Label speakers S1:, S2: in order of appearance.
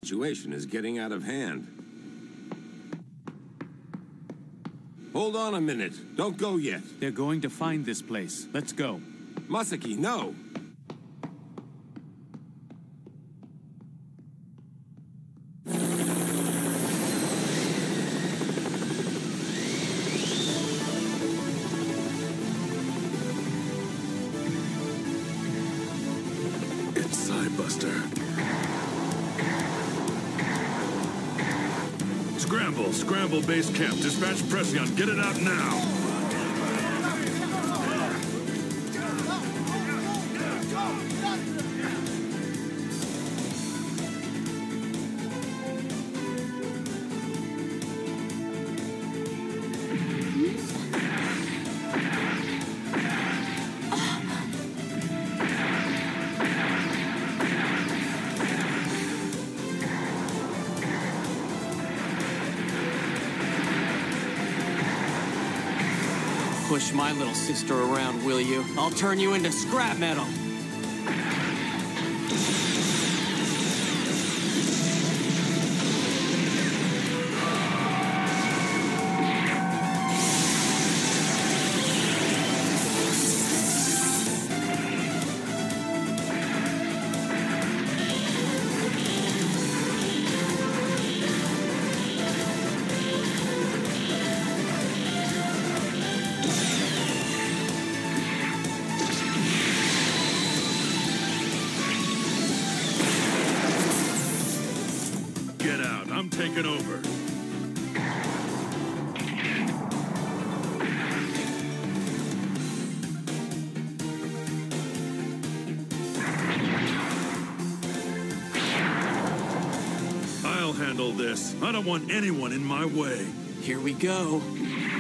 S1: Situation is getting out of hand. Hold on a minute. Don't go yet.
S2: They're going to find this place. Let's go.
S1: Masaki, no!
S3: It's Psybuster. Scramble base camp. Dispatch Prescient. Get it out now.
S4: Push my little sister around, will you? I'll turn you into scrap metal.
S3: Get out. I'm taking over. I'll handle this. I don't want anyone in my way.
S4: Here we go.